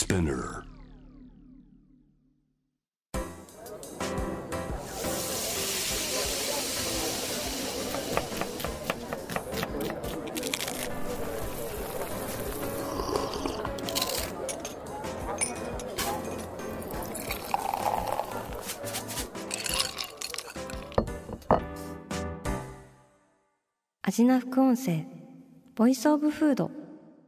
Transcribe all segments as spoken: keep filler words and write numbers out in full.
Spinner。 アジナ副音声ボイスオブフード。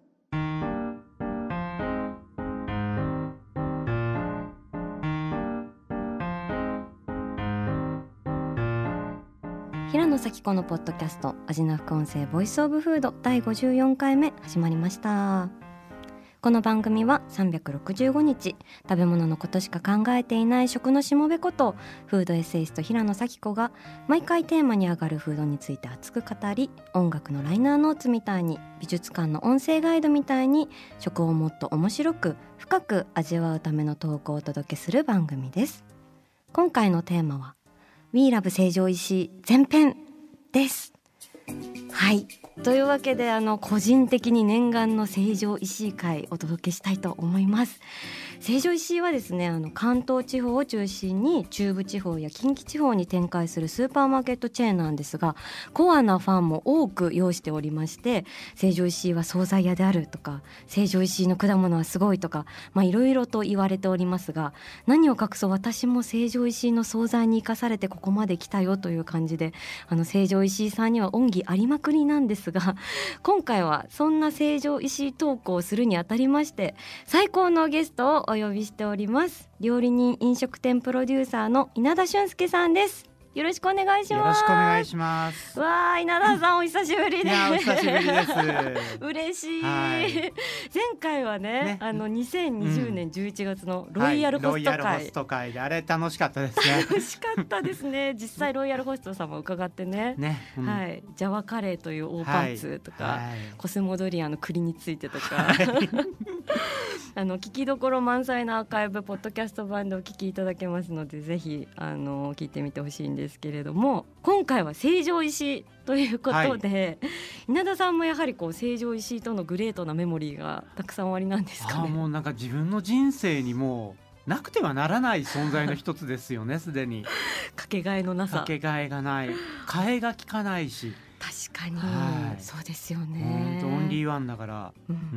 平野咲子のポッドキャストアジナ副音声ボイスオブフードだいごじゅうよんかいめ始まりました。この番組はさんびゃくろくじゅうごにち食べ物のことしか考えていない食のしもべことフードエッセイスト平野咲子が毎回テーマに上がるフードについて熱く語り、音楽のライナーノーツみたいに美術館の音声ガイドみたいに食をもっと面白く深く味わうためのトークをお届けする番組です。今回のテーマは We Love 成城石井前編です。はい、というわけであの個人的に念願の成城石井会お届けしたいと思います。成城石井はですね、あの関東地方を中心に中部地方や近畿地方に展開するスーパーマーケットチェーンなんですが、コアなファンも多く擁しておりまして、成城石井は惣菜屋であるとか、成城石井の果物はすごいとか、まあいろいろと言われておりますが、何を隠そう私も成城石井の惣菜に生かされてここまで来たよという感じで、あの成城石井さんには恩義ありまくりなんですが、今回はそんな成城石井トークをするにあたりまして最高のゲストをお呼びしております。料理人飲食店プロデューサーの稲田俊介さんです。よろしくお願いします。 よろしくお願いします。 わー、稲田さんお久しぶりです。 いやお久しぶりです嬉しい、 はい、 前回は ね, ねあのにせんにじゅうねんじゅういちがつのロイヤルホスト会、 はい、ロイヤルホスト会であれ楽しかったですね。 楽しかったですね。実際ロイヤルホストさんも伺ってね、ね、うん、はい、ジャワカレーという大パンツとか、はいはい、コスモドリアの栗についてとか、はい、あの聞きどころ満載のアーカイブポッドキャスト版でお聞きいただけますので、ぜひあの聞いてみてほしいんですけれども、今回は成城石井ということで、はい、稲田さんもやはりこう成城石井とのグレートなメモリーがたくさんおありなんですかね。 あ、もうなんか自分の人生にもなくてはならない存在の一つですよね。すでにかけがえのなさ、 かけがえがない、替えが利かないし、 確かに、はい、そうですよね。 オンリーワンだから、 うんうんうん、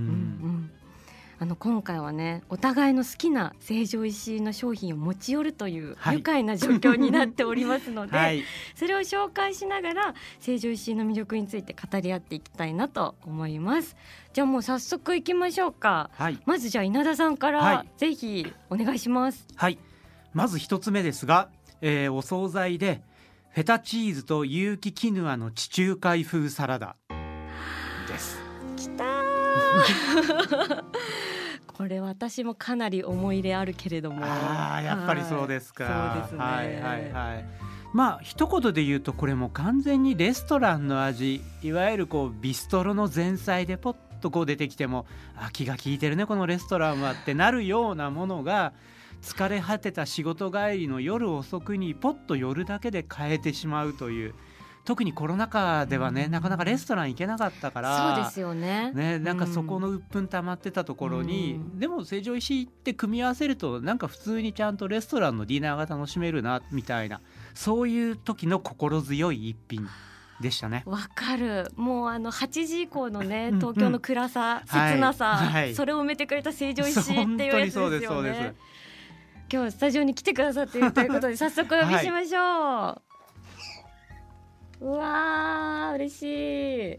あの今回はね、お互いの好きな成城石井の商品を持ち寄るという愉快な状況になっておりますので、はい、それを紹介しながら成城石井の魅力について語り合っていきたいなと思います。じゃあもう早速いきましょうか、はい、まずじゃあ稲田さんからぜひお願いします。 はい、まず一つ目ですが、えー、お惣菜でフェタチーズと有機キヌアの地中海風サラダです。 きたーこれ私もかなり思い入れあるけれども、 あ、やっぱりそうですか、 はい、そうですね、 はいはいはい、まあ一言で言うとこれも完全にレストランの味、いわゆるこうビストロの前菜でポッとこう出てきても、あ、気が利いてるねこのレストランはってなるようなものが、疲れ果てた仕事帰りの夜遅くにポッと寄るだけで変えてしまうという。特にコロナ禍ではね、なかなかレストラン行けなかったから、 そうですよね、 ね、なんかそこの鬱憤溜まってたところに、うん、でも成城石井って組み合わせるとなんか普通にちゃんとレストランのディナーが楽しめるなみたいな、そういう時の心強い一品でしたね。 わかる。もうあのはちじ以降のね、東京の暗さ、うんうん、切なさ、はいはい、それを埋めてくれた成城石井っていうやつですよね。本当にそうです、そうです。今日スタジオに来てくださっているということで早速お呼びしましょう、はい、うわー嬉しい。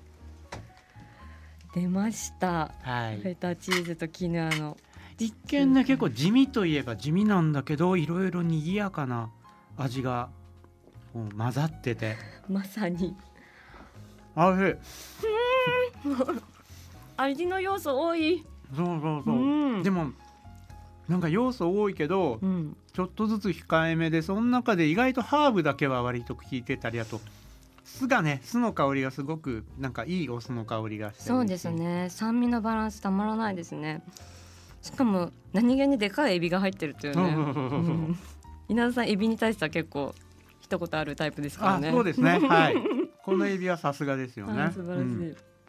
出ました、はい、フェタチーズとキヌアの一見ね、結構地味といえば地味なんだけど、いろいろ賑やかな味が混ざっててまさにあれ味の要素多い。 そうそうそう、うん、でもなんか要素多いけど、うん、ちょっとずつ控えめで、その中で意外とハーブだけは割と効いてたり、あと酢がね、酢の香りがすごくなんかいいお酢の香りがして、 そうですね、酸味のバランスたまらないですね。しかも何気にでかいエビが入ってるっていうね、うん、稲田さんエビに対しては結構一言あるタイプですからね。 あ、そうですね、はい、このエビはさすがですよね。 素晴らしい、うん、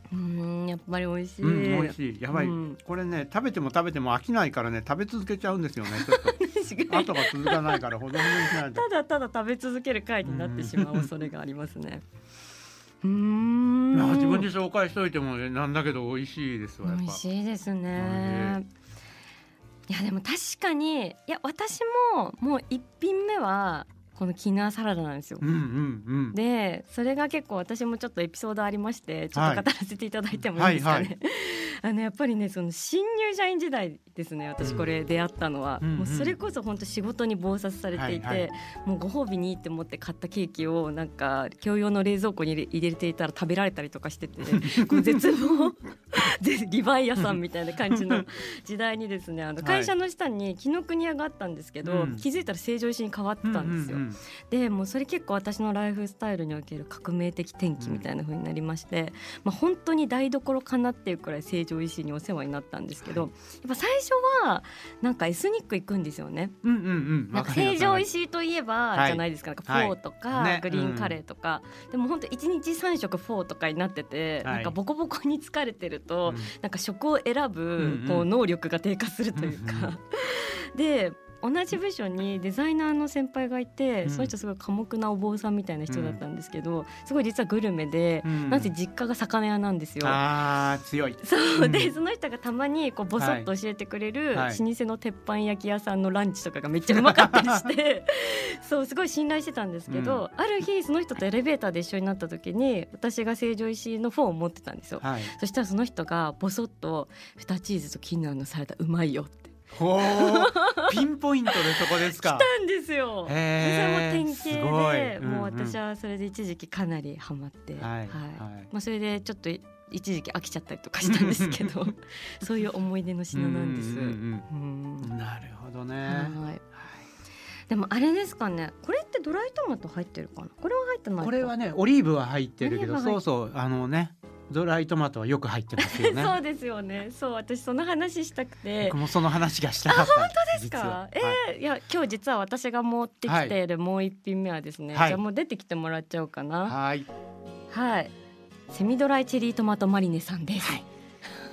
うんやっぱり美味しい、 うん、美味しいやばい、 うん、 これね食べても食べても飽きないからね食べ続けちゃうんですよねちょっと後が続かないからほどほどにしないとただただ食べ続ける回になってしまう恐れがありますね。うーんいや自分で紹介しといてもなんだけど美味しいですわやっぱ美味しいですね。いやでも確かにいや私ももう一品目はこのキヌアサラダなんですよ、 うんうんうん、 でそれが結構私もちょっとエピソードありましてちょっと語らせていただいてもいいですかね、はいはいはい、あのやっぱりねその新入社員時代ですね私これ出会ったのは、うん、もうそれこそ本当仕事に忙殺されていて、はいはい、もうご褒美にって思って買ったケーキをなんか共用の冷蔵庫に入れていたら食べられたりとかしててこう絶望リヴァイアさんみたいな感じの時代にですねあの会社の下に紀ノ国屋があったんですけど、はい、気づいたら成城石に変わってたんですよ、うんうんうん、でもうそれ結構私のライフスタイルにおける革命的転機みたいな風になりまして、うんまあ、本当に台所かなっていうくらい成城石にお世話になったんですけど、はい、やっぱ最初はなんかエスニック行くんですよね、 うんうんうん、 なんか成城石といえば、はい、じゃないですか、なんかフォーとか、はいね、グリーンカレーとか、うん、でも本当いちにちさん食フォーとかになってて、はい、なんかボコボコに疲れてると、うん、なんか食を選ぶこう能力が低下するというか、うんうん、で同じ部署にデザイナーの先輩がいて、うん、その人すごい寡黙なお坊さんみたいな人だったんですけど、うん、すごい実はグルメで、うん、なぜ実家が魚屋なんですよ。 あー強いそうで、うん、その人がたまにこうボソッと教えてくれる老舗の鉄板焼き屋さんのランチとかがめっちゃうまかったりしてそうすごい信頼してたんですけど、うん、ある日その人とエレベーターで一緒になった時に私が成城石井のフォーを持ってたんですよ、はい、そしたらその人がボソッとフタチーズとキヌアのサラダうまいよってほピンポイントでそこですか。 来たんですよ。 へでそれも典型で、 うんうん、 もう私はそれで一時期かなりハマって、はいはいまあ、それでちょっと一時期飽きちゃったりとかしたんですけどそういう思い出の品なんです。うんうんうん、なるほどね、はい、 でもあれですかね、これってドライトマト入ってるかな。これは入ってないか。 これはねオリーブは入ってるけどそうそうあのねドライトマトはよく入ってますよねそうですよね。そう私その話したくて僕もその話がしたかった。 あ本当ですか。えーはい、いや今日実は私が持ってきているもう一品目はですね、はい、じゃあもう出てきてもらっちゃおうかな。はいはいセミドライチェリートマトマリネさんです、はい、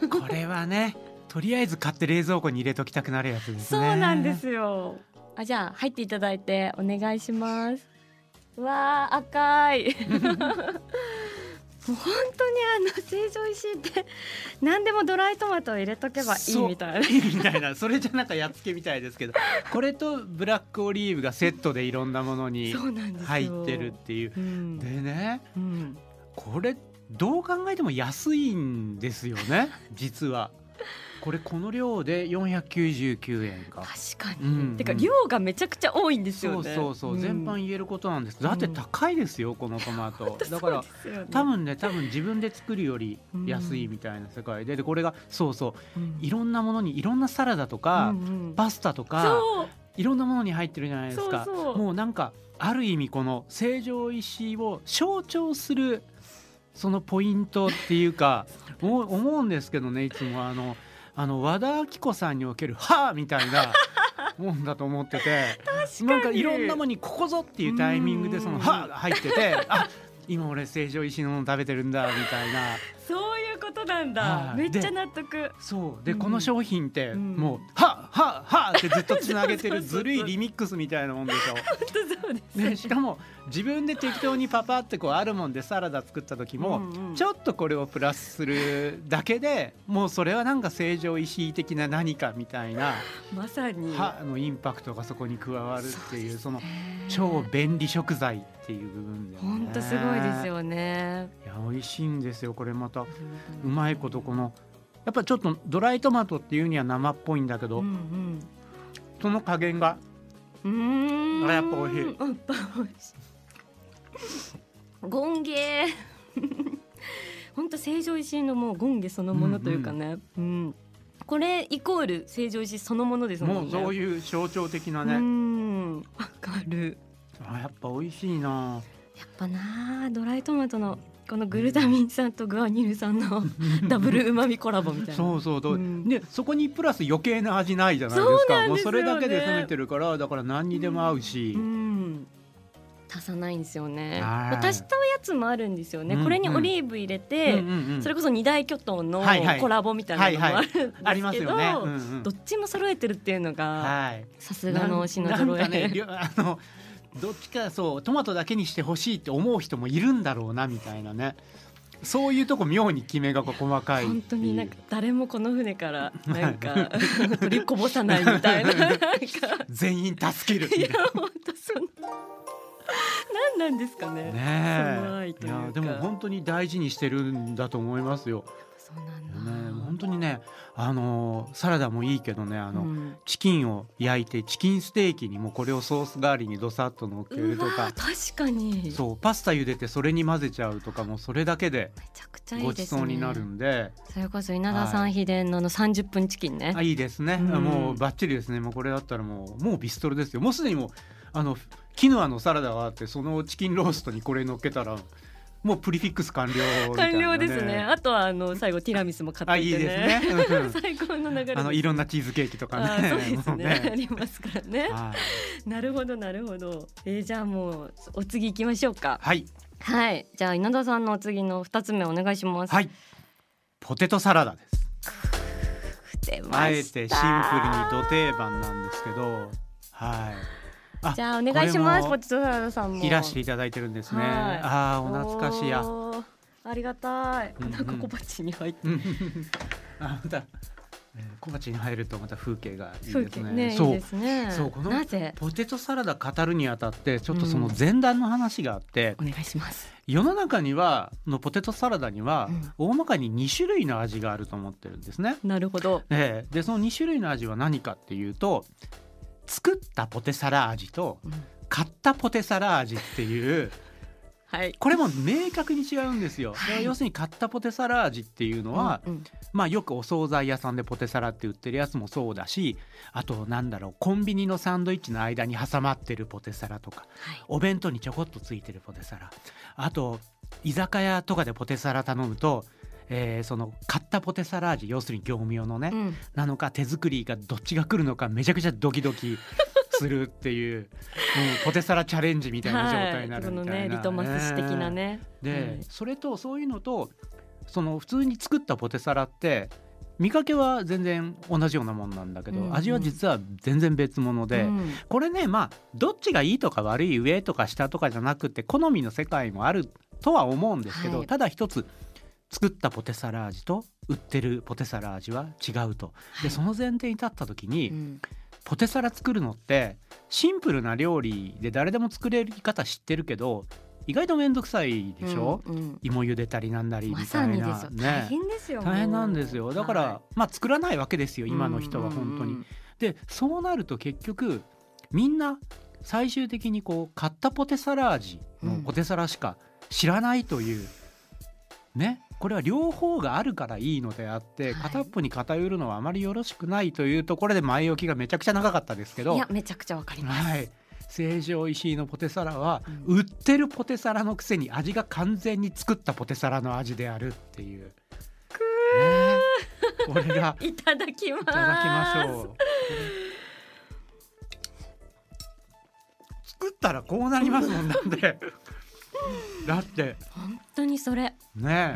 これはねとりあえず買って冷蔵庫に入れときたくなるやつですね。 そうなんですよ。あじゃあ入っていただいてお願いします。うわー赤いもう本当にあの成城石井って何でもドライトマトを入れとけばいいみたいないいみたいなそれじゃなんかやっつけみたいですけどこれとブラックオリーブがセットでいろんなものに入ってるっていう、うん、でね、うん、これどう考えても安いんですよね実は。これこの量でよんひゃくきゅうじゅうきゅうえんか。 確かに、うんうん、てか量がめちゃくちゃ多いんですよね。 そうそうそう、うん、全般言えることなんです。だって高いですよ、うん、このトマトだから、ね、多分ね多分自分で作るより安いみたいな世界で、でこれがそうそう、うん、いろんなものにいろんなサラダとか、うんうん、パスタとかいろんなものに入ってるじゃないですか。そうそうもうなんかある意味この成城石井を象徴するそのポイントっていうか思うんですけどね、いつもあのあの和田アキ子さんにおけるはぁみたいなもんだと思っててなんかいろんなものにここぞっていうタイミングでそのはぁが入っててあ今俺成城石井のもの食べてるんだみたいなそういうことなんだ。めっちゃ納得。 そうで、うん、この商品ってもう、うん、はっはっはってずっとつなげてるずるいリミックスみたいなもんでしょ。 本当そうです、ね、 でしかも自分で適当にパパってこうあるもんでサラダ作った時も、うんうん、ちょっとこれをプラスするだけでもうそれはなんか成城石井的な何かみたいなまさに歯のインパクトがそこに加わるっていう、その超便利食材っていう部分で、ね、 本当すごいですよね。 いや美味しいんですよこれまたうまいことこのやっぱちょっとドライトマトっていうには生っぽいんだけど、うんうん、その加減がうーんやっぱ美味しい。 ゴンゲ本当成城石井のもうゴンゲそのものというかね、うんうん、これイコール成城石井そのものですもんね。 もうそういう象徴的なね。 うんわかる。 あやっぱ美味しいな。 やっぱなドライトマトのこのグルタミン酸とグアニル酸のダブルうまみコラボみたいなそうそう、うん、でそこにプラス余計な味ないじゃないですか。そうなんですよね。もうそれだけで攻めてるからだから何にでも合うし、うんうん、 足さないんですよね。 はい足したやつもあるんですよね、 うんうん、 これにオリーブ入れて、 うんうんうん、 それこそ二大巨頭のはいはいコラボみたいなのもあるんですけど、 はいはい、ありますよね、うんうん、 どっちも揃えてるっていうのがさすがの品揃え。 なんかね、あのどっちかそうトマトだけにしてほしいって思う人もいるんだろうなみたいなね、そういうとこ妙にきめが細かい。 本当になんか誰もこの船からなんか取りこぼさないみたいな、なんか全員助けるみたいな。 いや本当そんな何なんですかね。 ねえ、 その愛というか。 いやでも本当に大事にしてるんだと思いますよ。 そうなんだ、 ね、本当にね、あのサラダもいいけどね、あの、 うん、 チキンを焼いてチキンステーキにもこれをソース代わりにドサッと乗っけるとか、 確かにそうパスタ茹でてそれに混ぜちゃうとかもそれだけでめちゃくちゃいいごちですね。 そうになるんで、 それこそ稲田さん秘伝のあのさんじゅっぷんチキンね、 あいいですね、 うん、 もうバッチリですね。もうこれだったらもうもうビストロですよ。もうすでにもうあのキヌアのサラダがあってそのチキンローストにこれ乗っけたらもうプリフィックス完了みたいな、ね、 完了ですね。あとはあの最後ティラミスも買っていてね、 あいいですね、うん、 最高の流れです。 あのいろんなチーズケーキとかね、 あそうですねねありますからね、 はい、 なるほどなるほど、えー、じゃあもうお次行きましょうか。 はい、 はい、じゃあ稲田さんのお次のふたつめお願いします。 はい、ポテトサラダです。 出ました。 あえてシンプルにド定番なんですけど、はい、 じゃあお願いします。ポテトサラダさんもいらしていただいてるんですね、 はい、 あーお懐かしや、 ありがたい、 うんうん、 なんか小鉢に入ってあまた、えー、小鉢に入るとまた風景がいいですね。 ね、 そういいですね。 そうこのなぜポテトサラダ語るにあたってちょっとその前段の話があって、 うん、お願いします。 世の中にはのポテトサラダには、 うん、 大まかにに種類の味があると思ってるんですね。 なるほど、 えー、でそのに種類の味は何かっていうと、作ったポテサラ味と、うん、買ったポテサラ味っていうはい、 これも明確に違うんですよ、 はい、 要するに買ったポテサラ味っていうのは、うんうん、まあ、よくお惣菜屋さんでポテサラって売ってるやつもそうだし、あとなんだろう、コンビニのサンドイッチの間に挟まってるポテサラとか、はい、お弁当にちょこっとついてるポテサラ、あと居酒屋とかでポテサラ頼むと、えー、その買ったポテサラ味、要するに業務用のね、うん、なのか手作りがどっちが来るのかめちゃくちゃドキドキするっていう、うん、ポテサラチャレンジみたいな状態になるみたいな、 はい、ね、リトマス紙的なね、 で、うん、それとそういうのとその普通に作ったポテサラって見かけは全然同じようなもんなんだけど、うんうん、味は実は全然別物で、うん、これね、まあどっちがいいとか悪い、上とか下とかじゃなくて好みの世界もあるとは思うんですけど、はい、ただ一つ作ったポテサラ味と売ってるポテサラ味は違うと、はい、でその前提に立った時に、うん、ポテサラ作るのってシンプルな料理で誰でも作れる方知ってるけど意外とめんどくさいでしょ、うんうん、芋茹でたりなんだりみたいな、 まさにですよ、大変ですよ、 大変なんですよ。だから、はい、まあ作らないわけですよ今の人は本当に、うんうん、でそうなると結局みんな最終的にこう買ったポテサラ味のポテサラしか知らないという、うん、ね、これは両方があるからいいのであって、はい、片っぽに偏るのはあまりよろしくないというところで前置きがめちゃくちゃ長かったですけど、 いやめちゃくちゃわかります、 はい、成城石井のポテサラは、うん、売ってるポテサラのくせに味が完全に作ったポテサラの味であるっていう、 くー、ね、これがいただきます。 いただきましょう。作ったらこうなりますもんなんでだって本当にそれね、 うん、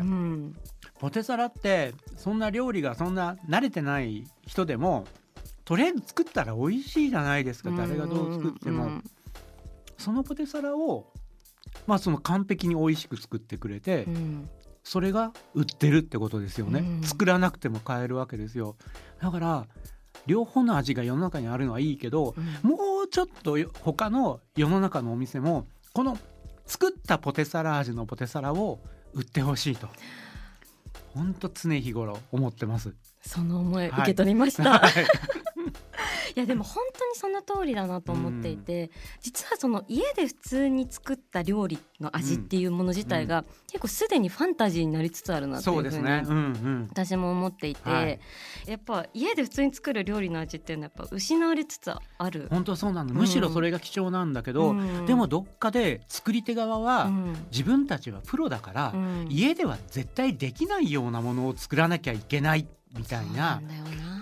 ポテサラってそんな料理がそんな慣れてない人でもとりあえず作ったら美味しいじゃないですか、誰がどう作っても、うんうん、そのポテサラをまあその完璧に美味しく作ってくれて、うん、それが売ってるってことですよね、うん、作らなくても買えるわけですよ。だから両方の味が世の中にあるのはいいけど、うん、もうちょっと他の世の中のお店もこの作ったポテサラ味のポテサラを売ってほしいと本当常日頃思ってます。 その思い受け取りました、 はいはいいやでも本当にその通りだなと思っていて、うん、実はその家で普通に作った料理の味っていうもの自体が、うん、結構すでにファンタジーになりつつあるなっていうふうに私も思っていて、はい、やっぱ家で普通に作る料理の味っていうのはやっぱ失われつつある。 本当そうなの、むしろそれが貴重なんだけど、うん、でもどっかで作り手側は、うん、自分たちはプロだから、うん、家では絶対できないようなものを作らなきゃいけないみたいな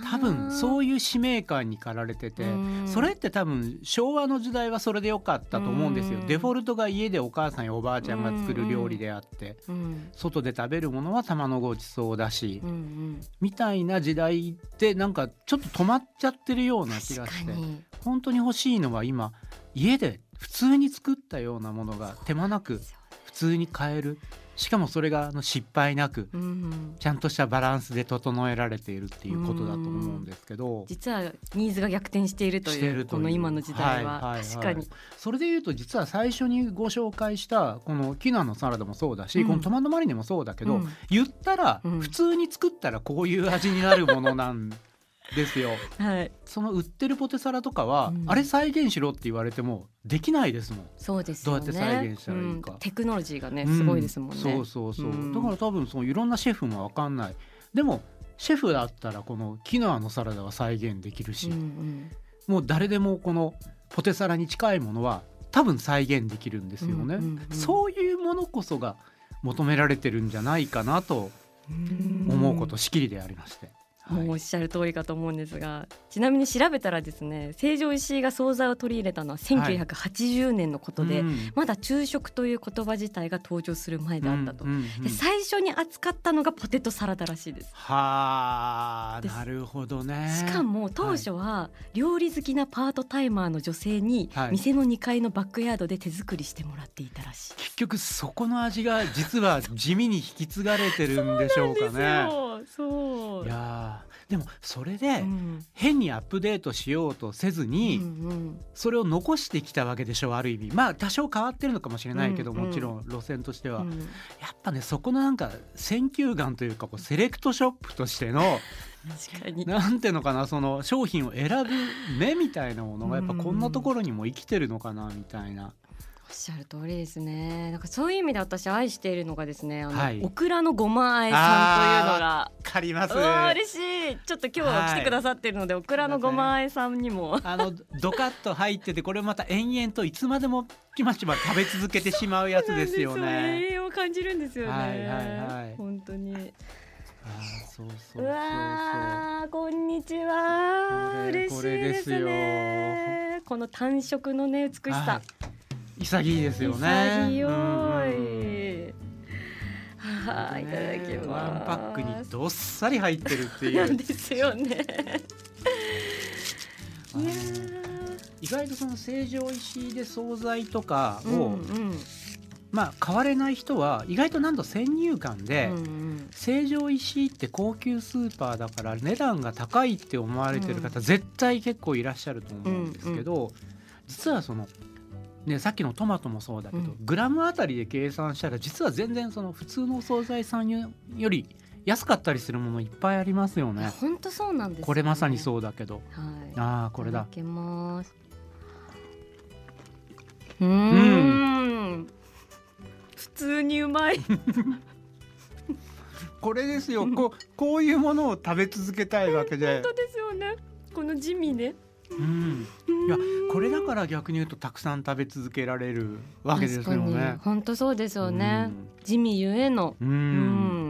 多分そういう使命感に駆られてて、それって多分昭和の時代はそれでよかったと思うんですよ。デフォルトが家でお母さんやおばあちゃんが作る料理であって、外で食べるものは玉のごちそうだし、みたいな時代ってなんかちょっと止まっちゃってるような気がして、本当に欲しいのは今家で普通に作ったようなものが手間なく普通に買える、しかもそれがあの失敗なく、うん、ちゃんとしたバランスで整えられているっていうことだと思うんですけど、 実はニーズが逆転しているというこの今の時代は、はいはいはい、確かにそれでいうと実は最初にご紹介したこのキヌアのサラダもそうだし、うん、このトマトマリネもそうだけど、うん、言ったら、うん、普通に作ったらこういう味になるものなんですよ、はい、その売ってるポテサラとかは、うん、あれ再現しろって言われてもできないですもん。 そうですよね、 どうやって再現したらいいか、 うん、テクノロジーがねすごいですもんね、 うん、そうそうそう、うん、だから多分そのいろんなシェフも分かんない。でもシェフだったらこのキヌアのサラダは再現できるし、うんうん、もう誰でもこのポテサラに近いものは多分再現できるんですよね、うんうんうん、そういうものこそが求められてるんじゃないかなと思うことしきりでありまして、 もうおっしゃる通りかと思うんですが、ちなみに調べたらですね、成城石井が惣菜を取り入れたのはせんきゅうひゃくはちじゅうねんのことで、はい、うん、まだ昼食という言葉自体が登場する前であったと、うんうんうん、で最初に扱ったのがポテトサラダらしいです。 はあ、なるほどね。 しかも当初は料理好きなパートタイマーの女性に店のにかいのバックヤードで手作りしてもらっていたらしい。 結局そこの味が実は地味に引き継がれてるんでしょうかね。 そうなんですよ。そう、 いやでもそれで変にアップデートしようとせずにそれを残してきたわけでしょう、ある意味。まあ多少変わってるのかもしれないけど、もちろん路線としてはやっぱね、そこのなんか選球眼というかこうセレクトショップとしての確かになんていうのかな、その商品を選ぶ目みたいなものがやっぱこんなところにも生きてるのかなみたいな。 おっしゃる通りですね。なんかそういう意味で私愛しているのがですね、あの、はい、オクラのごまあえさんというのが分かります。 嬉しい。ちょっと今日は来てくださっているので、はい、オクラのごまあえさんにもあのドカッと入ってて、これまた延々といつまでもちまちま食べ続けてしまうやつですよね。 永遠を感じるんですよね、 はいはいはい、 本当に。 あ、そうそうそうそう、 うわ、こんにちは。嬉しいですね。この単色のね美しさ、はい、 潔いですよね。 潔い、うんうん、はあ、いただきます。 ワンパックにどっさり入ってるっていう。 なんですよね。いや意外とその成城石井で惣菜とかを、うんうん、まあ買われない人は意外となんと先入観で、うんうん、成城石井って高級スーパーだから値段が高いって思われてる方、うん、絶対結構いらっしゃると思うんですけど、うんうん、実はそのね、さっきのトマトもそうだけど、うん、グラムあたりで計算したら実は全然その普通のお惣菜さんより安かったりするものいっぱいありますよね。 本当そうなんですよね。 これまさにそうだけど、 はい、 あ、これだ。 いただきます。うーん、うん、普通にうまい。 これですよ、こう、こういうものを食べ続けたいわけで。 本当ですよね。この地味ね、 うん、いやこれだから逆に言うとたくさん食べ続けられるわけですよね。 本当そうですよね、うん、地味ゆえの、うんうん、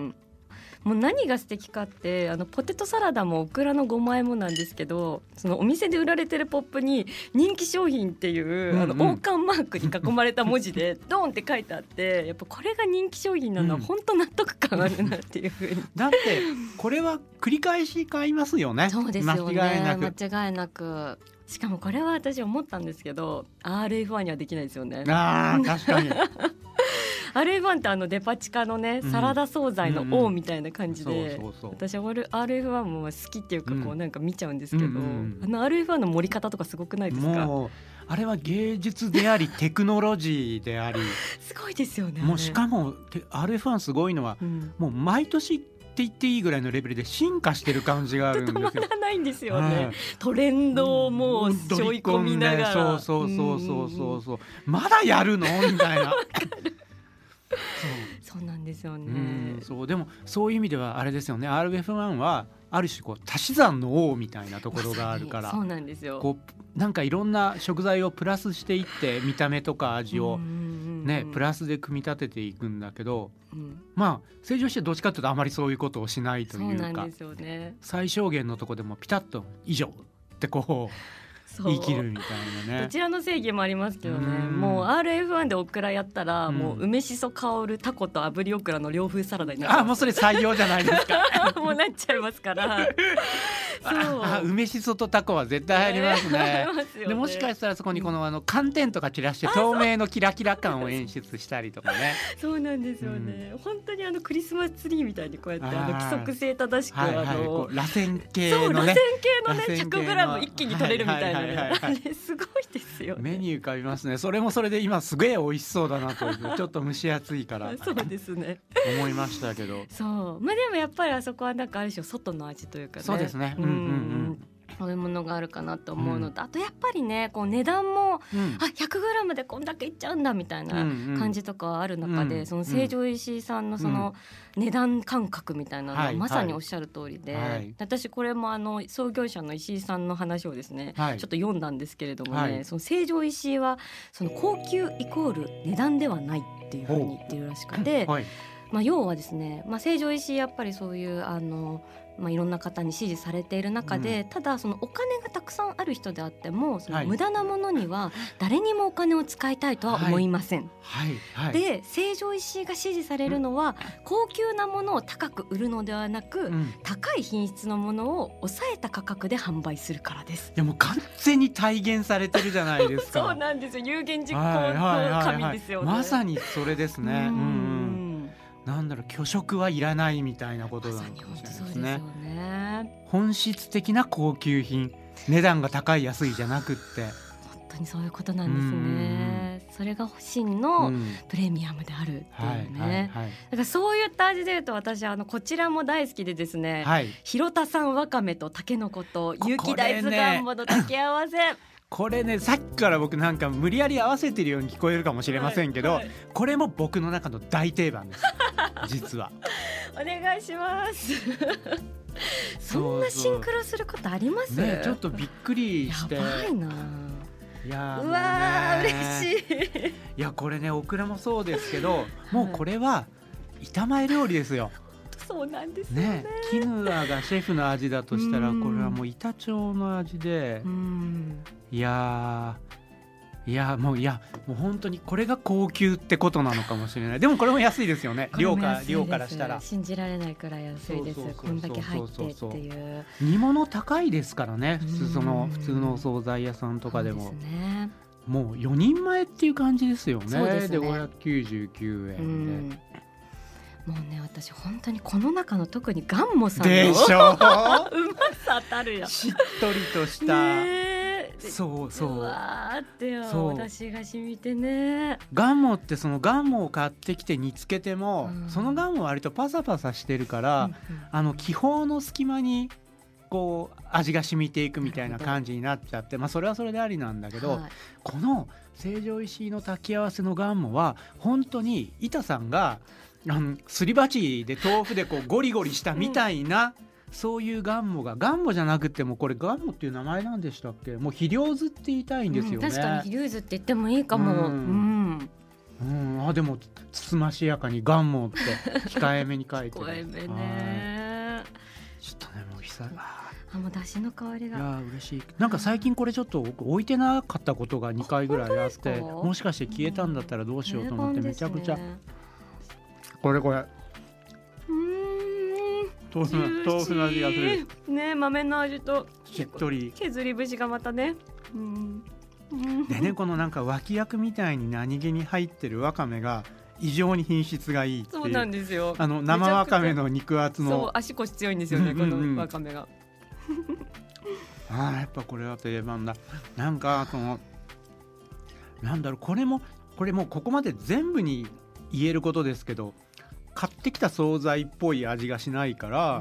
もう何が素敵かって、あのポテトサラダもオクラのごまあえもなんですけど、そのお店で売られてるポップに人気商品っていう、うんうん、あの王冠マークに囲まれた文字でドーンって書いてあって、やっぱこれが人気商品なのは本当納得感あるなっていう風に、うん、 だってこれは繰り返し買いますよね。 そうですよね、 間違いなく間違いなく。しかもこれは私思ったんですけど アールエフワン にはできないですよね。 あ、確かに。 アールエフワン ってあのデパ地下のね、うん、サラダ惣菜の王みたいな感じで、私は アールエフワン も好きっていうか、こうなんか見ちゃうんですけど、うんうん、あの アールエフワン の盛り方とかすごくないですか。 もうあれは芸術でありテクノロジーでありすごいですよね。 もうしかも アールエフワン すごいのは、うん、もう毎年って言っていいぐらいのレベルで進化してる感じがあるんですよ。 止まらないんですよね、はい、トレンドをもう背負い込みながら、 そうそうそうそうそうそう、まだやるのみたいな。 そう、そうなんですよね。 うん、そうでもそういう意味ではあれですよね、 アールエフワン はある種こう足し算の王みたいなところがあるから、 そうなんですよ。 こうなんかいろんな食材をプラスしていって見た目とか味を、 ね、プラスで組み立てていくんだけど、 うん、 まあ成城石井はどっちかというとあまりそういうことをしないというか、 そうなんですよね、 最小限のところでもピタッと以上ってこう言い切るみたいなね。 どちらの正義もありますけどね。 うんもう アールエフワン でオクラやったら、 うん、 もう梅しそ香るタコと炙りオクラの洋風サラダになる。 あ、もうそれ採用じゃないですかもうなっちゃいますからそうあ、梅しそとタコは絶対入りますね。 ますよね。 でもしかしたらそこにこのあの寒天とか散らして透明のキラキラ感を演出したりとかねそうなんですよね、うん、本当にあのクリスマスツリーみたいにこうやってあの規則性正しく、 はいはい、 あのこう螺旋形のね、 そう螺旋形のね ひゃくグラムの一気に取れるみたいな、 はいはいはいはい、 あれすごいですよね。 目に浮かびますね。それもそれで今すげえ美味しそうだなとちょっと蒸し暑いからそうですね思いましたけど、 そう、まあ、でもやっぱりあそこはなんかある種外の味というかね、 そうですね、うんうんうん、 そういうものがあるかなと思うのと、うん、あとやっぱりねこう値段も、うん、あ ひゃくグラム でこんだけいっちゃうんだみたいな感じとかある中で、うんうん、その成城石井さんのその値段感覚みたいなのはまさにおっしゃる通りで、はいはい、私これもあの創業者の石井さんの話をですね、はい、ちょっと読んだんですけれどもね、はい、その成城石井はその高級イコール値段ではないっていうふうに言ってるらしくて、はい、まあ、要はですね、まあ、成城石井やっぱりそういうあのまあ、いろんな方に支持されている中で、うん、ただそのお金がたくさんある人であってもその無駄なものには誰にもお金を使いたいとは思いません、はいはいはい、で成城石井が支持されるのは、うん、高級なものを高く売るのではなく、うん、高い品質のものを抑えた価格で販売するからです。 いやもう完全に体現されてるじゃないですかそうなんですよ、有言実行の神ですよね、 まさにそれですね、うんうん、なんだろう、虚飾はいらないみたいなことなのかもしれないですね。本質的な高級品、値段が高い安いじゃなくって本当にそういうことなんですね。それが真のプレミアムであるっていうね、うんはいはいはい、だからそういった味でいうと私あのこちらも大好きでですね、はい、広田産わかめとたけのこと有機大豆ガンモの掛け合わせ、 これね、さっきから僕なんか無理やり合わせてるように聞こえるかもしれませんけど、はいはい、これも僕の中の大定番です実はお願いしますそんなシンクロすることあります？ ね、ちょっとびっくりして。 やばいな。 いやうわー嬉しい。 いやこれね、オクラもそうですけど、もうこれは板前料理ですよ。 そうなんですよね。 ね、キヌアがシェフの味だとしたら、これはもう板長の味で、うん、いやいやもういやもう本当にこれが高級ってことなのかもしれない。でもこれも安いですよね。量か量からしたら信じられないくらい安いです。こんだけ入ってっていう。 煮物高いですからね。普通その普通のお惣菜屋さんとかでも。そうですね。もうよにんまえっていう感じですよね。そうですね。でごひゃくきゅうじゅうきゅうえんで。 もうね、私本当にこの中の特にガンモさんのでしょうまさたるやしっとりとした、ね、そうそううわーってよ、私が染みてね。 ガンモってそのガンモを買ってきて煮つけても、うん、そのガンモは割とパサパサしてるから、うんうん、あの気泡の隙間にこう味が染みていくみたいな感じになっちゃって、まあ、それはそれでありなんだけど、はい、この成城石井の炊き合わせのガンモは本当に板さんがあのすり鉢で豆腐でこうゴリゴリしたみたいな、うん、そういうガンモがガンモじゃなくても、これガンモっていう名前なんでしたっけ？もう肥料酢って言いたいんですよね、うん、 確かに肥料酢って言ってもいいかも、うんうんうん、あでもつつましやかにガンモって控えめに書いてる控えめね。 ちょっとねもう久々 あもう出汁の香りが、 いや嬉しい。なんか最近これちょっと置いてなかったことがにかいぐらいあって、もしかして消えたんだったらどうしようと思ってめちゃくちゃ、うんね、これこれうーん豆腐の豆腐の味がするね、豆の味としっとり削り節がまたね、うん、 でね、このなんか脇役みたいに何気に入ってるわかめが異常に品質がいいっていう。 そうなんですよ。 あの生わかめの肉厚のそう足腰強いんですよね、うんうんうん、このわかめがあーやっぱこれは定番だ。なんかそのなんだろう、これもこれもここまで全部に言えることですけど、買ってきた惣菜っぽい味がしないから、うん、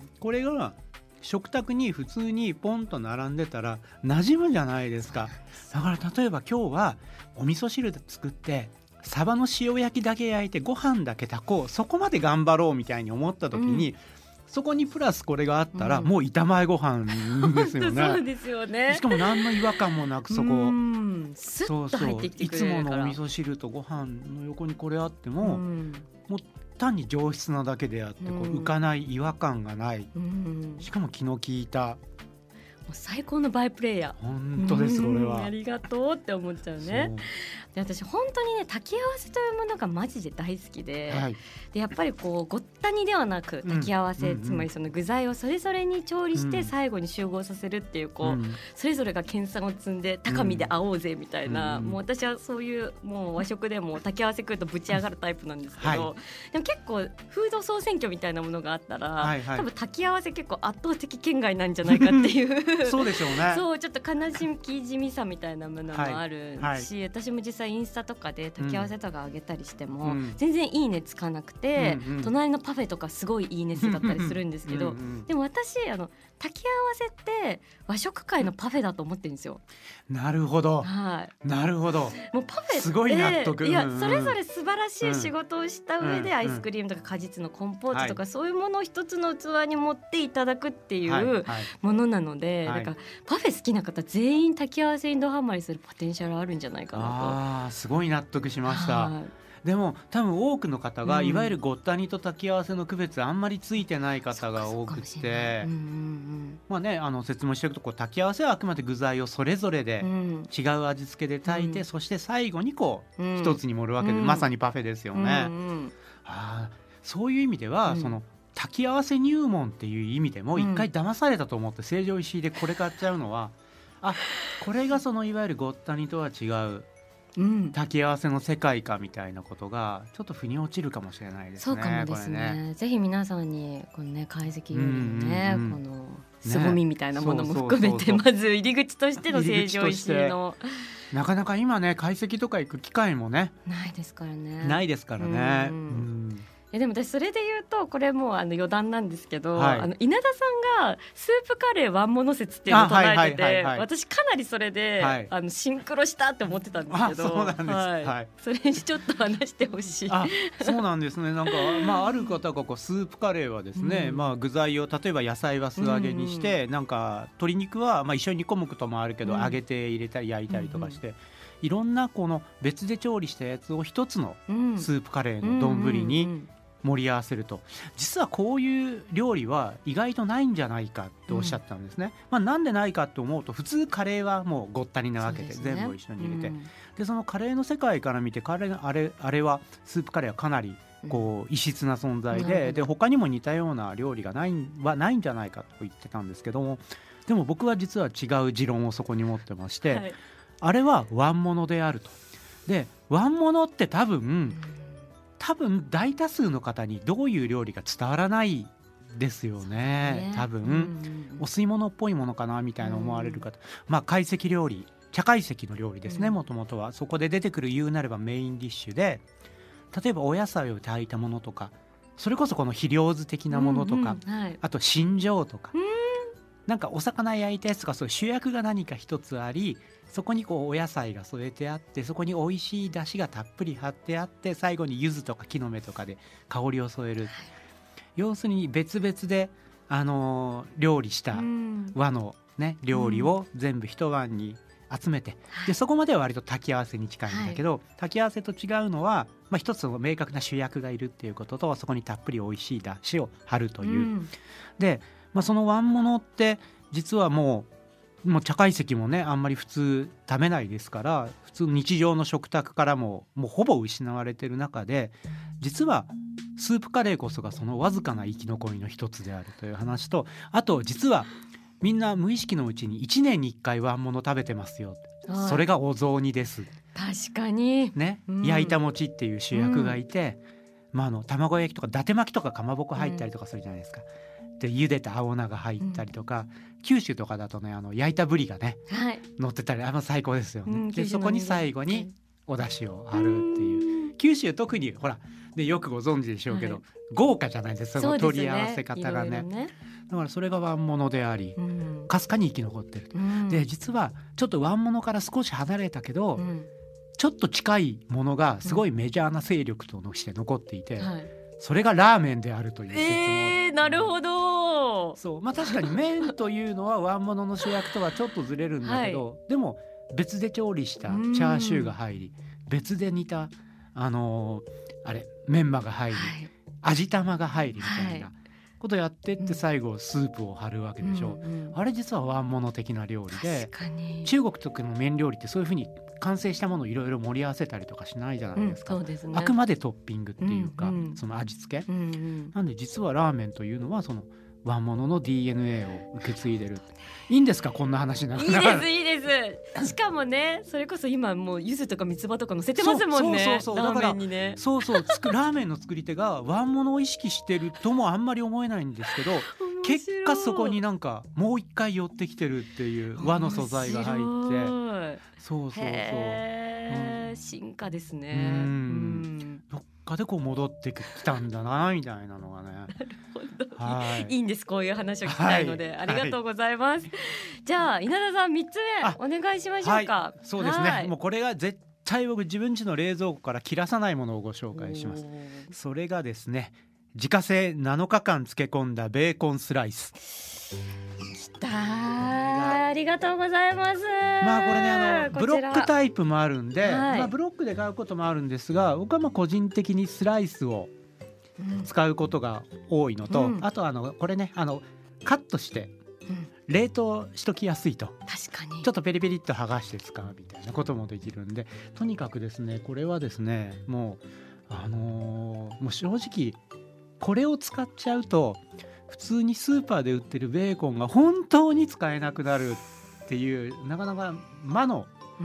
これが食卓に普通にポンと並んでたら馴染むじゃないですか。だから例えば今日はお味噌汁で作ってサバの塩焼きだけ焼いてご飯だけ炊こう、そこまで頑張ろうみたいに思った時に、うん、 そこにプラスこれがあったら、 うんもう板前ご飯ですよね。 そうですよね。 しかも何の違和感もなくそこ、 うんスッと入ってきてくれるから。 いつものお味噌汁とご飯の横にこれあっても、 うんもう単に上質なだけであってこううん浮かない違和感がない、 うんしかも気の利いた、 もう最高のバイプレイヤー。 本当ですこれは。 うんありがとうって思っちゃうね。で私本当にね炊き合わせというものがマジで大好きで、 はい、 でやっぱりこうごったにではなく炊き合わせ、 うんうんうんつまりその具材をそれぞれに調理しうんて最後に集合させるっていうこう、 うんそれぞれが研鑽を積んで高みで会おうぜみたいな、 うんもう私はそういうもう和食でも炊き合わせ食うとぶち上がるタイプなんですけど、 はいでも結構フード総選挙みたいなものがあったら、 はいはい多分炊き合わせ結構圧倒的圏外なんじゃないかっていうそうでしょうね。 そうちょっと悲しき地味さみたいなものもあるし、 はいはい私も実際インスタとかで炊き合わせとかあげたりしても、 うん全然いいねつかなくて、 うんうん隣のパフェとかすごいいいね数だったりするんですけどうんうんでも私あの炊き合わせって和食界のパフェだと思ってるんですよ。 なるほどはいなるほど。 もうパフェってすごい納得いやうんうんそれぞれ素晴らしい仕事をした上でうんアイスクリームとか果実のコンポートとかはそういうものを一つの器に持っていただくっていはいはういものなので、 はいだからパフェ好きな方全員炊き合わせにドハマりするポテンシャルあるんじゃないかなと。 あーすごい納得しました。 はいでも多分多くの方が、 うんいわゆるごったにと炊き合わせの区別あんまりついてない方が多くそうかもしれてないうんうんまあねあの説明していくとこう炊き合わせはあくまで具材をそれぞれでうん違う味付けで炊いて、 うんそして最後にこううん一つに盛るわけで、 うんまさにパフェですよね。 うんうんあーそういう意味では、 うんその炊き合わせ入門っていう意味でもうん一回騙されたと思って成城石井でこれ買っちゃうのは、あこれがそのいわゆるごったにとは違ううん炊き合わせの世界かみたいなことがちょっと腑に落ちるかもしれないですね。 そうかもですこれね。ぜひ皆さんにこのね懐石料理のね、 うんうんうんこの凄みみたいなものもね含めて、 そうそうそうまず入り口としての成入り口城として石井のなかなか今ね懐石とか行く機会もね、 ないですからね。 ないですからね。 うんうんえでも私それで言うとこれもうあの余談なんですけど、 はいあの稲田さんがスープカレーワンモノ説っていうのを唱えてあはいはいはいてはい私かなりそれで、 はいあのシンクロしたって思ってたんですけど、 あそうなんですはいはいそれにちょっと話してほしい。 あそうなんですね。なんか、まあ、ある方がこうスープカレーはですね、 うんまあ、具材を例えば野菜は素揚げにして、なんか鶏肉はまあ一緒に煮込むこともあるけど、 うん揚げて入れたり焼いたりとかして、いろんなこの別で調理したやつを一つのうんスープカレーの丼にうん盛り合わせると、実はこういう料理は意外とないんじゃないかっておっしゃったんですね。まあ、なんでないかと思うと普通カレーはもうごったになわけでそうですね全部一緒に入れて、 うんでそのカレーの世界から見てカレーあれあれはスープカレーはかなりこう異質な存在で、 なるほどで他にも似たような料理がないはないんじゃないかと言ってたんですけども、でも僕は実は違う持論をそこに持ってまして、 はいあれはワンモノであると。でワンモノって多分、 うん多分大多数の方にどういう料理か伝わらないですよね。多分、 うんうんお吸い物っぽいものかなみたいな思われる方、まあ懐石料理茶懐石の料理ですね。 うんもともとはそこで出てくる言うなればメインディッシュで、例えばお野菜を炊いたものとか、それこそこの肥料酢的なものとか、 うんうんはいあと新庄とか、 うんなんかお魚焼いたやつとか、そういう主役が何か一つあり、そこにこうお野菜が添えてあって、そこに美味しい出汁がたっぷり張ってあって、最後に柚子とか木の芽とかで香りを添える、要するに別々で、あのー料理したうん和の、ね、料理を全部一晩に集めて、でそこまでは割と炊き合わせに近いんだけど、炊き合わせと違うのは、まあ、一つの明確な主役がいるっていうことと、そこにたっぷり美味しい出汁を張るという、 うんで、まあ、そのワンモノって実はもうもう茶懐石もねあんまり普通食べないですから、普通日常の食卓からももうほぼ失われてる中で、実はスープカレーこそがそのわずかな生き残りの一つであるという話と、あと実はみんな無意識のうちにいちねんにいっかいワンモノ食べてますよ、 はいそれがお雑煮です、 確かに、 ねうん焼いた餅っていう主役がいて、まあ、あの卵焼きとか伊達巻きとかかまぼこ入ったりとかするじゃないですか、で茹でた青菜が入ったりとか、九州とかだとねあの焼いたブリがねはい乗ってたり、あの最高ですよね、 うんでそこに最後にお出汁を張るっていう、九州特にほらでよくご存知でしょうけど、 はい豪華じゃないですか、その取り合わせ方がね、 いろいろねだからそれがワンモノでありうんかすかに生き残ってると、 うんで実はちょっとワンモノから少し離れたけど、 うんちょっと近いものがすごいメジャーな勢力として残っていて、 はいそれがラーメンであるという説も、 えー、 ー、なるほど。 そうまあ確かに麺というのはワンモノの主役とはちょっとずれるんだけど、はい、でも別で調理したチャーシューが入り、別で煮たあのー、あれメンマが入り、はい、味玉が入りみたいなことやってって最後スープを張るわけでしょ、うんうん、あれ実はワンモノ的な料理で、 確かに中国とかの麺料理ってそういうふうに完成したものをいろいろ盛り合わせたりとかしないじゃないですか、 うん、そうですね、 あくまでトッピングっていうか、 うんうん、 その味付け、 うんうん、 なんで実はラーメンというのはそのワンモノの ディーエヌエー を受け継いでる。いいんですかこんな話なの。 いいですいいですしかもねそれこそ今もう柚子とか三つ葉とか乗せてますもんね。 そうそうそうそう、 ラーメンにね、 そうそうつくラーメンの作り手がワンモノを意識してるともあんまり思えないんですけど結果そこになんかもう一回寄ってきてるっていう和の素材が入ってそうそうそう、 うん、進化ですね。 うんうんどっかでこう戻ってきたんだなみたいなのがねなるほど、 はい、 いいんですこういう話を聞きたいので、はい、ありがとうございます、はい、じゃあ稲田さんみっつめお願いしましょうか。 はい、そうですね、はい、もうこれが絶対僕自分家の冷蔵庫から切らさないものをご紹介します。それがですね自家製なのかかん漬け込んだベーコンスライス。 きたー、ありがとうございます。 まあこれねあのブロックタイプもあるんで、 はいまあ、ブロックで買うこともあるんですが僕はまあ個人的にスライスを使うことが多いのと、うん、あとあのこれねあのカットして冷凍しときやすいと、 確かにちょっとペリペリっと剥がして使うみたいなこともできるんでとにかくですねこれはですねもうあのー、もう正直これを使っちゃうと普通にスーパーで売ってるベーコンが本当に使えなくなるっていうなかなか魔の、うん、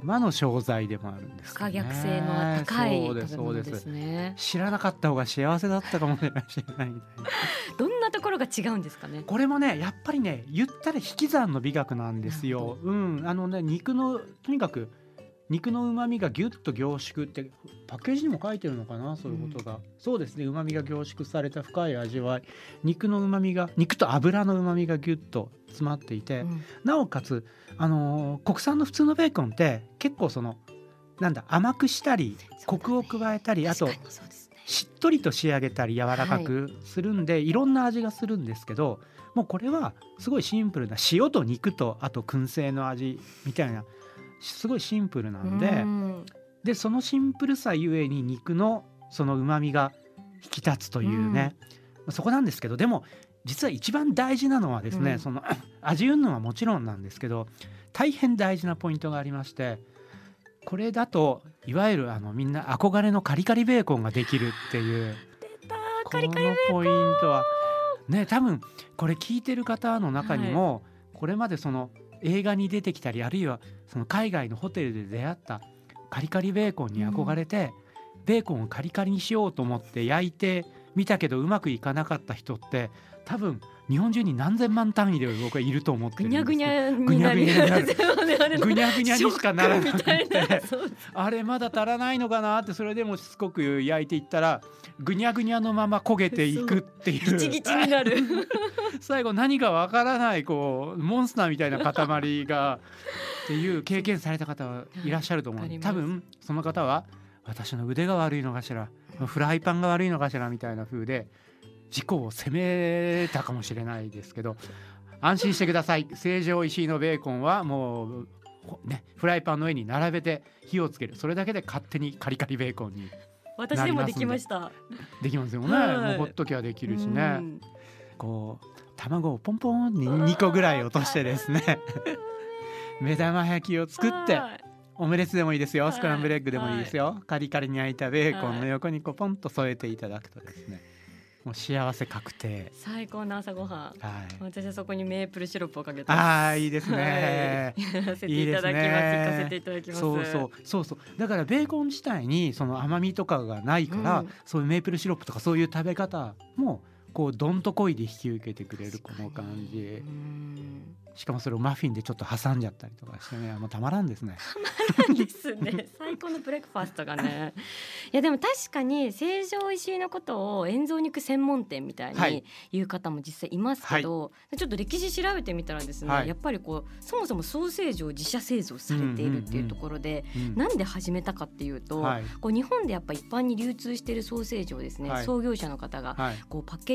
魔の商材でもあるんですよね。不可逆性の高い食べ物ですね。 知らなかった方が幸せだったかもしれないみたいなどんなところが違うんですかね。 これもねやっぱりね言ったら引き算の美学なんですよ、うんあのね、肉のとにかく肉の旨味がギュッと凝縮ってパッケージにも書いてるのかなそういうことが、うん、そうですね旨味が凝縮された深い味わい肉の旨味が肉と油の旨味がギュッと詰まっていて、うん、なおかつ、あのー、国産の普通のベーコンって結構そのなんだ甘くしたりコクを加えたり、ね、あとしっとりと仕上げたり柔らかくするんで、はい、いろんな味がするんですけどもうこれはすごいシンプルな塩と肉とあと燻製の味みたいなすごいシンプルなんで、うん、でそのシンプルさゆえに肉のその旨味が引き立つというね、うん、そこなんですけどでも実は一番大事なのはですね、うん、その味云々はもちろんなんですけど大変大事なポイントがありましてこれだといわゆるあのみんな憧れのカリカリベーコンができるっていう出たカリカリベーコンこのポイントはね多分これ聞いてる方の中にも、はい、これまでその映画に出てきたりあるいはその海外のホテルで出会ったカリカリベーコンに憧れて、うん、ベーコンをカリカリにしようと思って焼いてみたけどうまくいかなかった人って多分日本中に何千万単位で僕はいると思ってるんですぐにゃぐにゃになるぐにゃぐにゃにしかならなくてあれまだ足らないのかなってそれでもしつこく焼いていったらぐにゃぐにゃのまま焦げていくっていうギチギチになる最後何かわからないこうモンスターみたいな塊がっていう経験された方はいらっしゃると思う。多分その方は私の腕が悪いのかしらフライパンが悪いのかしらみたいな風で自己を責めたかもしれないですけど安心してください成城石井のベーコンはもう、ね、フライパンの上に並べて火をつけるそれだけで勝手にカリカリベーコンになりますんで私でもできましたできますよね、はい、もうほっときはできるしねこう卵をポンポンににこぐらい落としてですね目玉焼きを作ってオムレツでもいいですよスクランブルエッグでもいいですよカリカリに焼いたベーコンの横にこうポンと添えていただくとですねもう幸せ確定最高の朝ごはん、はい、私はそこにメープルシロップをかけてああいいですね、 はい、やらせていただきます行かせていただきますそうそうそうそうだからベーコン自体にその甘みとかがないから、うん、そういうメープルシロップとかそういう食べ方もこうどんとこいで引き受けてくれるこの感じしかもそれをマフィンでちょっと挟んじゃったりとかしてねもうたまらんですねたまらんですね最高のブレックファーストがねいやでも確かに成城石井のことを塩蔵肉専門店みたいに言う方も実際いますけど、はい、ちょっと歴史調べてみたらですね、はい、やっぱりこうそもそもソーセージを自社製造されているっていうところで、うんうんうん、なんで始めたかっていうと、はい、こう日本でやっぱ一般に流通しているソーセージをですね、はい、創業者の方がこうパッケー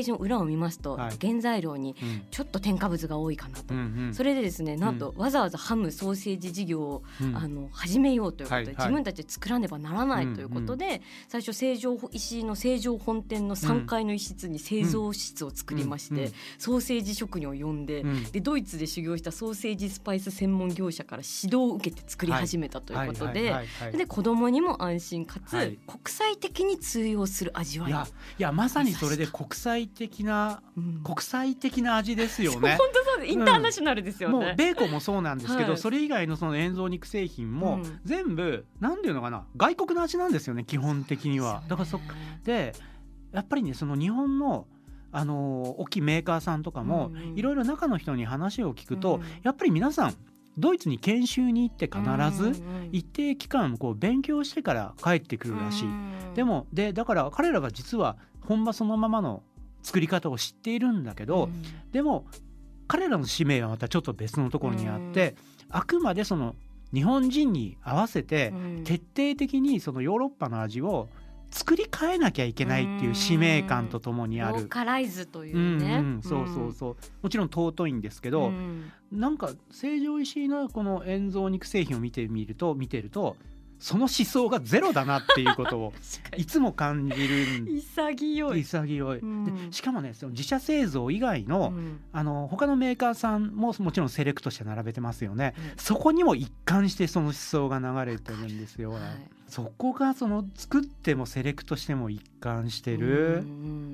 ージの裏を見ますと、 はい、 原材料にうんちょっと添加物が多いかなと、 うんうん、 それでですねなんとわざわざハムソーセージ事業を、うん、あの始めようということで、はいはい、自分たちで作らねばならないということで、うんうん、最初成城石井の成城本店のさんがいの一室に製造室を作りまして、うんうんうん、ソーセージ職人を呼んで、うん、でドイツで修行したソーセージスパイス専門業者から指導を受けて作り始めたということで、で子供にも安心かつ、はい、国際的に通用する味わい。 いや、いやまさにそれで国際的な、うん、国際的な味ですよね。 本当そうです、インターナショナルですよね、 うん、もうベーコンもそうなんですけど、はい、それ以外のその塩蔵肉製品も全部、うん、なんていうのかな、外国の味なんですよね基本的には。だからそでやっぱりね、その日本のあの大きいメーカーさんとかもいろいろ中の人に話を聞くと、うん、やっぱり皆さんドイツに研修に行って必ず一定期間こう勉強してから帰ってくるらしい。でもでだから彼らが実は本場そのままの作り方を知っているんだけど、でも彼らの使命はまたちょっと別のところにあって、あくまでその日本人に合わせて徹底的にそのヨーロッパの味を作り変えなきゃいけないっていう使命感とともにある。 ローカライズというね、 うんうん、そうそうそう、もちろん尊いんですけど、うん、なんか成城石井のこの塩蔵肉製品を見てみると見てるとその思想がゼロだなっていうことをいつも感じる。 潔い潔い、うん、でしかもねその自社製造以外の、うん、あの他のメーカーさんももちろんセレクトして並べてますよね、うん、そこにも一貫してその思想が流れてるんですよ、はい、そこがその作ってもセレクトしても一貫してる、うん、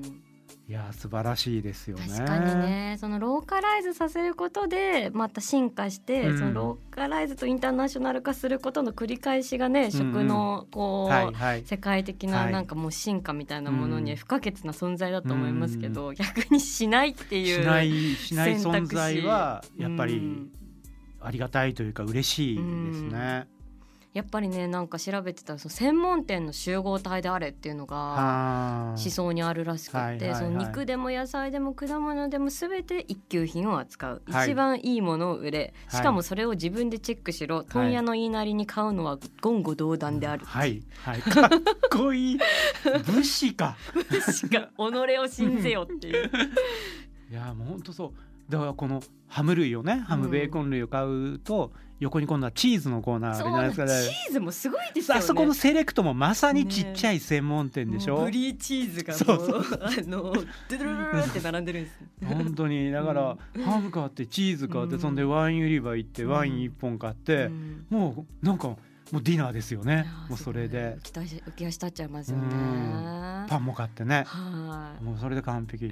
いや素晴らしいですよね。 確かにね、そのローカライズさせることでまた進化して、うん、そのローカライズとインターナショナル化することの繰り返しがね、うん、食のこう、はいはい、世界的ななんかもう進化みたいなものに不可欠な存在だと思いますけど、うん、逆にしないっていうしない、しない存在はやっぱりありがたいというか嬉しいですね、うん。 やっぱりねなんか調べてたらその専門店の集合体であれっていうのが思想にあるらしくて、はいはいはい、その肉でも野菜でも果物でも全て一級品を扱う、はい、一番いいものを売れ、しかもそれを自分でチェックしろ、はい、問屋の言いなりに買うのは言語道断である、 はい、はい、かっこいい武士か武士か己を信ぜよっていういやもうほんとそうだからこのハム類をねハムベーコン類を買うと、うん、横に今度はチーズのコーナーあるじゃないですか、ね、 チーズもすごいですよね。 あそこのセレクトもまさにちっちゃい専門店でしょ、 ね、ブリーチーズがもうそうそうあのドゥルルルルって並んでるんです本当にだから、うん、ハム買ってチーズ買って、うん、そんでワイン売り場行ってワインいっぽん買って、うん、もうなんかもうディナーですよね。もうそれで浮き足立っちゃいますよね。 パンも買ってね、 はいもうそれで完璧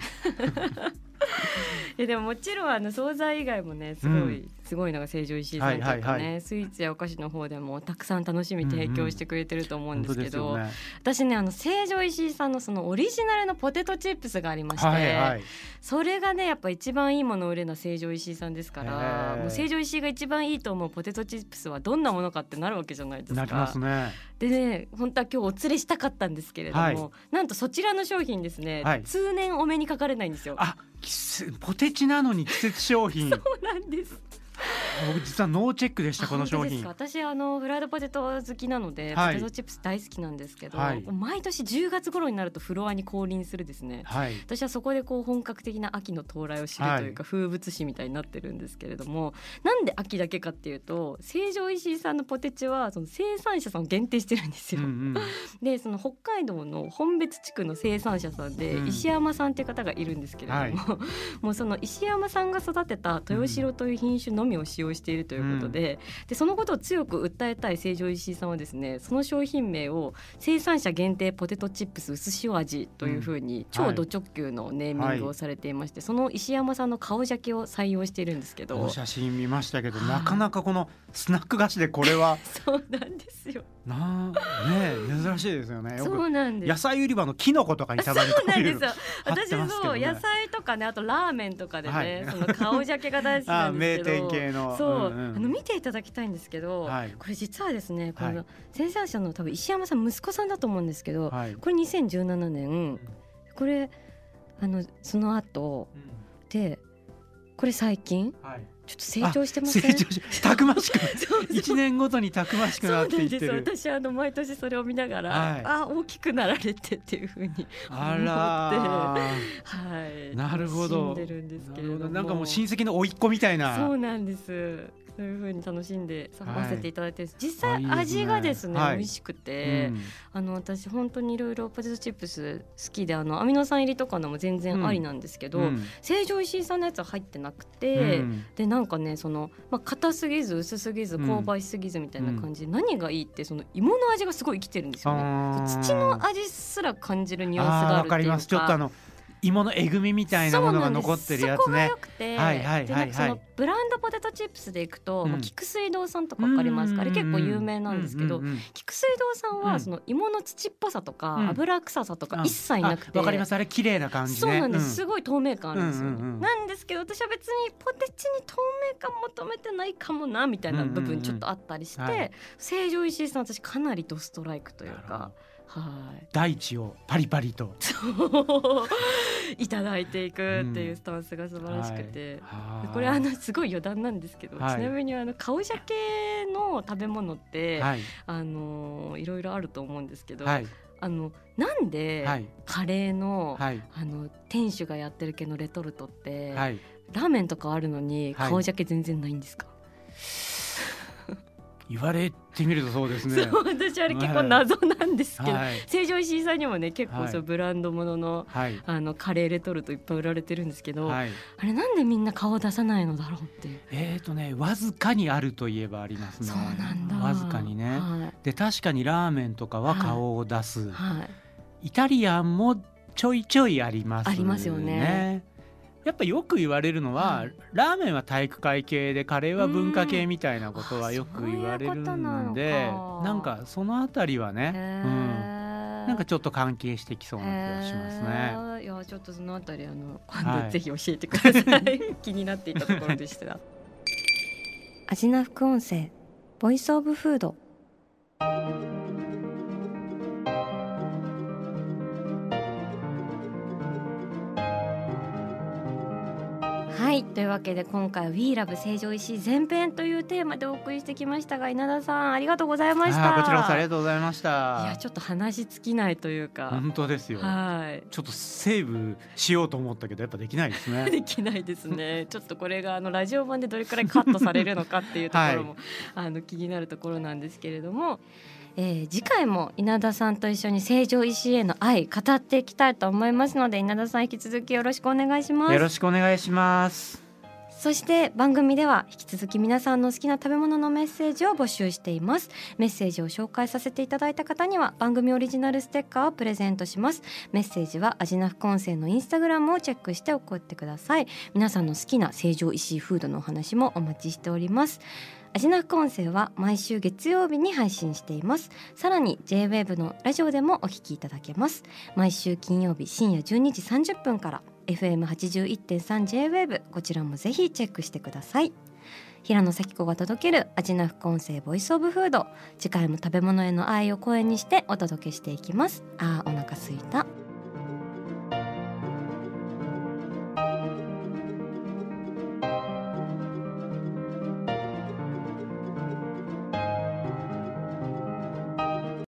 いやでももちろんあの惣菜以外もねすごい、うん、すごいのが成城石井さんとかね、はいはいはい、スイーツやお菓子の方でもたくさん楽しみ提供してくれてると思うんですけど、うんうんね、私ねあの成城石井さんのそのオリジナルのポテトチップスがありまして、はいはい、それがねやっぱ一番いいものを売れるのは成城石井さんですから、もう成城石井が一番いいと思うポテトチップスはどんなものかってなるわけじゃないですか。 なりますね。 でね本当は今日お連れしたかったんですけれども、はい、なんとそちらの商品ですね、はい、通年お目にかかれないんですよ。 あポテチなのに季節商品そうなんです。 僕実はノーチェックでしたこの商品。 私あのフライドポテト好きなので、はい、ポテトチップス大好きなんですけど、はい、毎年じゅうがつ頃になるとフロアに降臨するですね、はい、私はそこでこう本格的な秋の到来を知るというか、はい、風物詩みたいになってるんですけれども、なんで秋だけかっていうと成城石井さんのポテチはその生産者さんを限定してるんですよ、うんうん、でその北海道の本別地区の生産者さんで、うん、石山さんっていう方がいるんですけれども、はい、もうその石山さんが育てた豊城という品種のみを使用しているということで、うん、でそのことを強く訴えたい成城石井さんはですね、その商品名を生産者限定ポテトチップス薄塩味というふうに超ド直球のネーミングをされていまして、はい、その石山さんの顔ジャケを採用しているんですけど、 お写真見ましたけどなかなかこのスナック菓子でこれはそうなんですよな、ね、珍しいですよね。よくそうなんです。 野菜売り場のキノコとかにたまにこういうそうなんですよ。私そう、ね、野菜とかね、あとラーメンとかでね、はい、その顔ジャケが大好きなんですけど名店系のそう、 うんうん、 あの見ていただきたいんですけど、はい、これ実はですねこの生産者の多分石山さん息子さんだと思うんですけど、はい、これにせんじゅうななねんこれあのその後、うん、でこれ最近、 はい、 ちょっと成長してません？ 成長したくましくそうそういちねんごとにたくましくなっていってる。 そうなんです。私あの毎年それを見ながら、はい、あ大きくなられてっていう風に思って、 あはい、 なるほど。 楽しんでるんですけれども、 なんかもう親戚の甥っ子みたいな。 そうなんです。そういう風に楽しんでさせていただいて、はい、実際味がですね、はい、美味しくて、うん、あの私本当にいろいろポテトチップス好きで、あのアミノ酸入りとかのも全然ありなんですけど、うん、成城石井さんのやつは入ってなくて、うん、でなんかねその、まあ、硬すぎず薄すぎず香ばしすぎずみたいな感じで、うん、何がいいってその芋の味がすごい生きてるんですよね。土の味すら感じるニュアンスがあるっていうか。わかります。ちょっとあの芋のえぐみみたいなものが残ってるやつね。 そこが良くて、はいはいはいはい、でなんかそのブランドポテトチップスでいくと、うん、菊水堂さんとかわかりますか？あれ結構有名なんですけど、うんうんうん、菊水堂さんはその芋の土っぽさとか、うん、油臭さとか一切なくて、 わかります。あれ綺麗な感じね。 そうなんです、すごい透明感あるんですよ、ね、 うんうんうん、 なんですけど私は別にポテチに透明感求めてないかもなみたいな部分ちょっとあったりして、うんうんうん、はい、成城石井さん私かなりドストライクというか、はい、 大地をパリパリといただいていくっていうスタンスが素晴らしくて、うん、はい、これあのすごい余談なんですけど、はい、ちなみにあの顔鮭の食べ物って、はい、あのいろいろあると思うんですけど、はい、あのなんでカレーの、はい、あの店主がやってる系のレトルトって、はい、ラーメンとかあるのに顔鮭全然ないんですか？はい、 言われてみるとそうですね。 そう、私あれ結構謎なんですけど、はい、成城石井さんにもね結構そうブランドものの、はい、あのカレーレトルトいっぱい売られてるんですけど、はい、あれなんでみんな顔出さないのだろうっていう。 えーとねわずかにあるといえばありますね。 そうなんだ。 わずかにね、はい、で確かにラーメンとかは顔を出す、はいはい、イタリアンもちょいちょいありますね。 ありますよね。 やっぱよく言われるのは、はい、ラーメンは体育会系でカレーは文化系みたいなことはよく言われるんで、なんかそのあたりはね、うん、なんかちょっと関係してきそうな気がしますね。 いやちょっとそのあたりあの今度ぜひ教えてください、はい、気になっていたところでしたアジナ副音声ボイスオブフード。はい、というわけで今回は We Love 成城石井前編というテーマでお送りしてきましたが、稲田さんありがとうございました。 こちらこそありがとうございました。 いやちょっと話尽きないというか、 本当ですよ。はい、ちょっとセーブしようと思ったけどやっぱできないですね。 できないですね。ちょっとこれがあのラジオ版でどれくらいカットされるのかっていうところも、はい、あの気になるところなんですけれども、えー、次回も稲田さんと一緒に成城石井への愛語っていきたいと思いますので、稲田さん引き続きよろしくお願いします。 よろしくお願いします。 そして番組では引き続き皆さんの好きな食べ物のメッセージを募集しています。メッセージを紹介させていただいた方には番組オリジナルステッカーをプレゼントします。メッセージはアジナ副音声のインスタグラムをチェックして送ってください。皆さんの好きな成城石井フードのお話もお待ちしております。アジナ副音声は毎週月曜日に配信しています。さらに ジェイウェーブ のラジオでもお聞きいただけます。毎週金曜日深夜じゅうにじさんじゅっぷんから エフエムはちじゅういってんさん ジェイウェーブ、 こちらもぜひチェックしてください。平野咲子が届けるアジナ副音声ボイスオブフード、次回も食べ物への愛を声にしてお届けしていきます。あーお腹すいた。